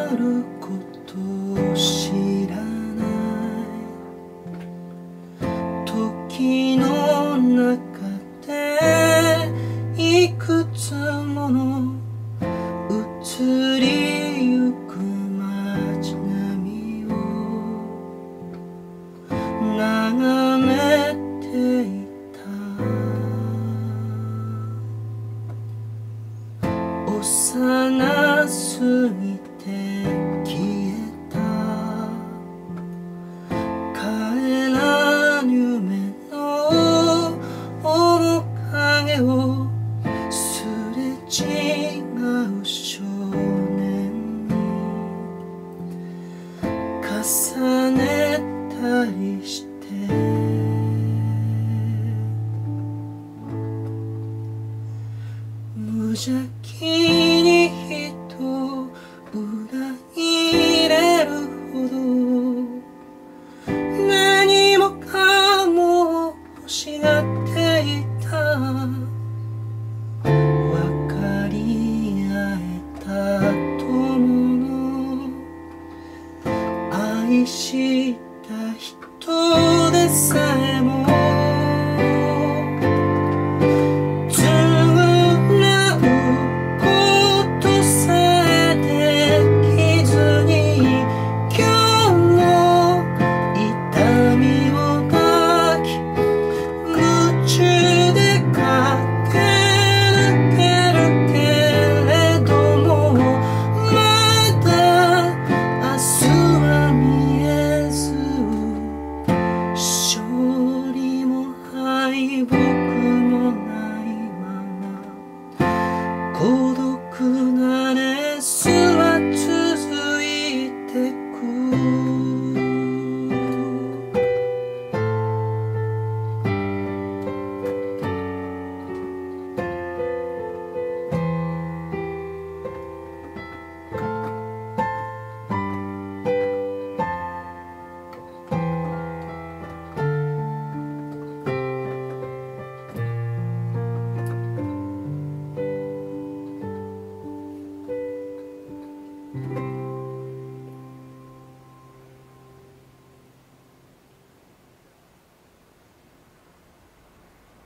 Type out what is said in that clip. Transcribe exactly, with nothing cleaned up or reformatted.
ることを知らない時の中でいくつもの移りゆく街並みを眺めていた。幼すぎて消えた帰らぬ夢の面影をすれ違う少年に重ねたりして無邪気に人を裏切れるほど何もかも欲しがっていた。分かり合えた友の愛した人でさえも